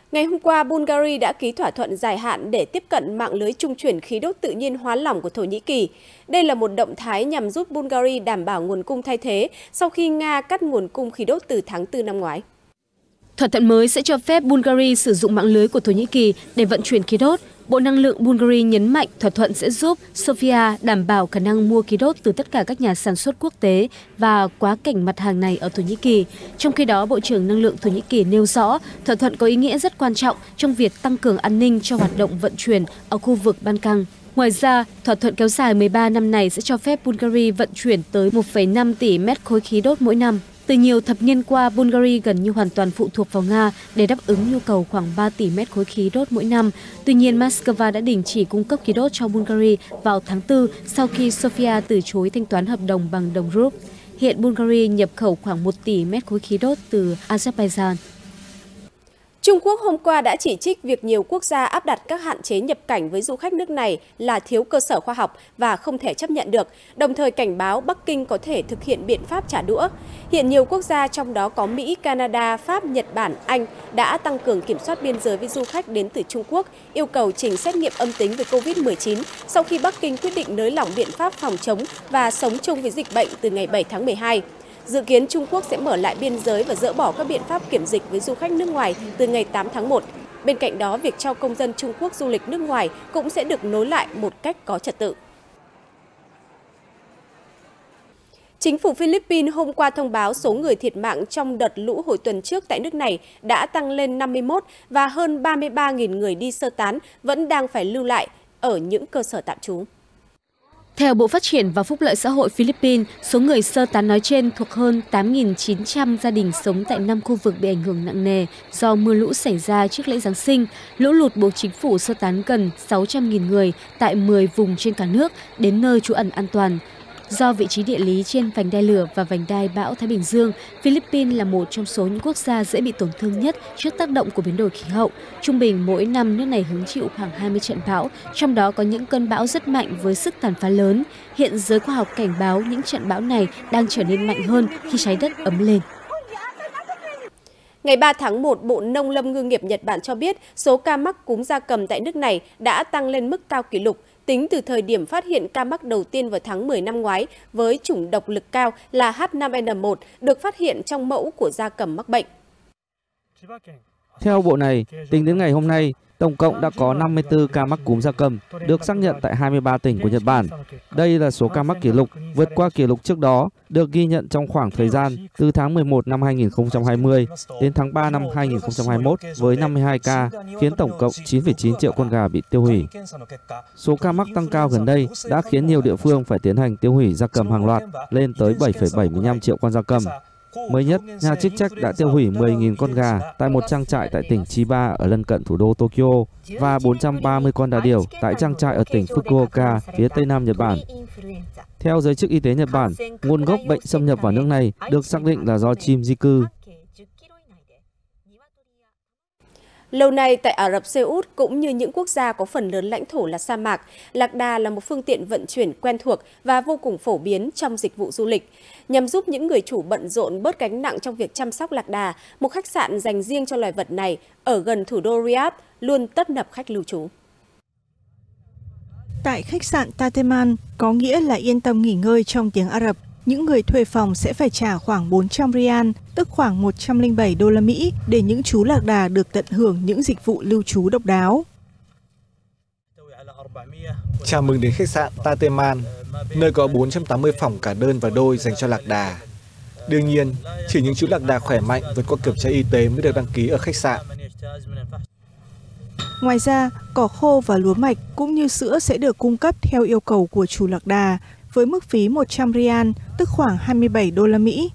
Ngày hôm qua, Bulgaria đã ký thỏa thuận dài hạn để tiếp cận mạng lưới trung chuyển khí đốt tự nhiên hóa lỏng của Thổ Nhĩ Kỳ. Đây là một động thái nhằm giúp Bulgaria đảm bảo nguồn cung thay thế sau khi Nga cắt nguồn cung khí đốt từ tháng 4 năm ngoái. Thỏa thuận mới sẽ cho phép Bulgaria sử dụng mạng lưới của Thổ Nhĩ Kỳ để vận chuyển khí đốt. Bộ Năng lượng Bulgaria nhấn mạnh thỏa thuận sẽ giúp Sofia đảm bảo khả năng mua khí đốt từ tất cả các nhà sản xuất quốc tế và quá cảnh mặt hàng này ở Thổ Nhĩ Kỳ. Trong khi đó, Bộ trưởng Năng lượng Thổ Nhĩ Kỳ nêu rõ thỏa thuận có ý nghĩa rất quan trọng trong việc tăng cường an ninh cho hoạt động vận chuyển ở khu vực Ban Căng. Ngoài ra, thỏa thuận kéo dài 13 năm này sẽ cho phép Bulgaria vận chuyển tới 1,5 tỷ mét khối khí đốt mỗi năm. Từ nhiều thập niên qua, Bulgaria gần như hoàn toàn phụ thuộc vào Nga để đáp ứng nhu cầu khoảng 3 tỷ mét khối khí đốt mỗi năm. Tuy nhiên, Moscow đã đình chỉ cung cấp khí đốt cho Bulgaria vào tháng 4 sau khi Sofia từ chối thanh toán hợp đồng bằng đồng rúp. Hiện Bulgaria nhập khẩu khoảng 1 tỷ mét khối khí đốt từ Azerbaijan. Trung Quốc hôm qua đã chỉ trích việc nhiều quốc gia áp đặt các hạn chế nhập cảnh với du khách nước này là thiếu cơ sở khoa học và không thể chấp nhận được, đồng thời cảnh báo Bắc Kinh có thể thực hiện biện pháp trả đũa. Hiện nhiều quốc gia trong đó có Mỹ, Canada, Pháp, Nhật Bản, Anh đã tăng cường kiểm soát biên giới với du khách đến từ Trung Quốc, yêu cầu trình xét nghiệm âm tính với COVID-19 sau khi Bắc Kinh quyết định nới lỏng biện pháp phòng chống và sống chung với dịch bệnh từ ngày 7 tháng 12. Dự kiến Trung Quốc sẽ mở lại biên giới và dỡ bỏ các biện pháp kiểm dịch với du khách nước ngoài từ ngày 8 tháng 1. Bên cạnh đó, việc cho công dân Trung Quốc du lịch nước ngoài cũng sẽ được nối lại một cách có trật tự. Chính phủ Philippines hôm qua thông báo số người thiệt mạng trong đợt lũ hồi tuần trước tại nước này đã tăng lên 51 và hơn 33.000 người đi sơ tán vẫn đang phải lưu lại ở những cơ sở tạm trú. Theo Bộ Phát triển và Phúc lợi xã hội Philippines, số người sơ tán nói trên thuộc hơn 8.900 gia đình sống tại 5 khu vực bị ảnh hưởng nặng nề do mưa lũ xảy ra trước lễ Giáng sinh. Lũ lụt buộc chính phủ sơ tán gần 600.000 người tại 10 vùng trên cả nước đến nơi trú ẩn an toàn. Do vị trí địa lý trên vành đai lửa và vành đai bão Thái Bình Dương, Philippines là một trong số những quốc gia dễ bị tổn thương nhất trước tác động của biến đổi khí hậu. Trung bình mỗi năm nước này hứng chịu khoảng 20 trận bão, trong đó có những cơn bão rất mạnh với sức tàn phá lớn. Hiện giới khoa học cảnh báo những trận bão này đang trở nên mạnh hơn khi trái đất ấm lên. Ngày 3 tháng 1, Bộ Nông lâm Ngư nghiệp Nhật Bản cho biết số ca mắc cúm gia cầm tại nước này đã tăng lên mức cao kỷ lục, tính từ thời điểm phát hiện ca mắc đầu tiên vào tháng 10 năm ngoái với chủng độc lực cao là H5N1 được phát hiện trong mẫu của gia cầm mắc bệnh. Theo bộ này, tính đến ngày hôm nay, tổng cộng đã có 54 ca mắc cúm gia cầm được xác nhận tại 23 tỉnh của Nhật Bản. Đây là số ca mắc kỷ lục, vượt qua kỷ lục trước đó được ghi nhận trong khoảng thời gian từ tháng 11 năm 2020 đến tháng 3 năm 2021 với 52 ca, khiến tổng cộng 9,9 triệu con gà bị tiêu hủy. Số ca mắc tăng cao gần đây đã khiến nhiều địa phương phải tiến hành tiêu hủy gia cầm hàng loạt lên tới 7,75 triệu con gia cầm. Mới nhất, nhà chức trách đã tiêu hủy 10.000 con gà tại một trang trại tại tỉnh Chiba ở lân cận thủ đô Tokyo và 430 con đà điểu tại trang trại ở tỉnh Fukuoka, phía tây nam Nhật Bản. Theo giới chức y tế Nhật Bản, nguồn gốc bệnh xâm nhập vào nước này được xác định là do chim di cư. Lâu nay, tại Ả Rập Xê Út cũng như những quốc gia có phần lớn lãnh thổ là sa mạc, lạc đà là một phương tiện vận chuyển quen thuộc và vô cùng phổ biến trong dịch vụ du lịch. Nhằm giúp những người chủ bận rộn bớt gánh nặng trong việc chăm sóc lạc đà, một khách sạn dành riêng cho loài vật này ở gần thủ đô Riyadh luôn tấp nập khách lưu trú. Tại khách sạn Tateman, có nghĩa là yên tâm nghỉ ngơi trong tiếng Ả Rập, những người thuê phòng sẽ phải trả khoảng 400 rial, tức khoảng 107 đô la Mỹ để những chú lạc đà được tận hưởng những dịch vụ lưu trú độc đáo. Chào mừng đến khách sạn Tateman, nơi có 480 phòng cả đơn và đôi dành cho lạc đà. Đương nhiên, chỉ những chú lạc đà khỏe mạnh vượt qua kiểm tra y tế mới được đăng ký ở khách sạn. Ngoài ra, cỏ khô và lúa mạch cũng như sữa sẽ được cung cấp theo yêu cầu của chủ lạc đà, với mức phí 100 rial, tức khoảng 27 đô la Mỹ.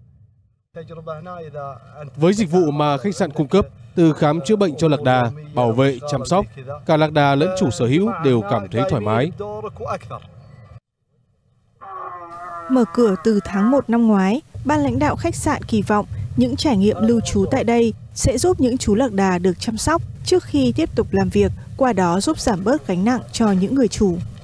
Với dịch vụ mà khách sạn cung cấp, từ khám chữa bệnh cho lạc đà, bảo vệ, chăm sóc, cả lạc đà lẫn chủ sở hữu đều cảm thấy thoải mái. Mở cửa từ tháng 1 năm ngoái, ban lãnh đạo khách sạn kỳ vọng những trải nghiệm lưu trú tại đây sẽ giúp những chú lạc đà được chăm sóc trước khi tiếp tục làm việc, qua đó giúp giảm bớt gánh nặng cho những người chủ.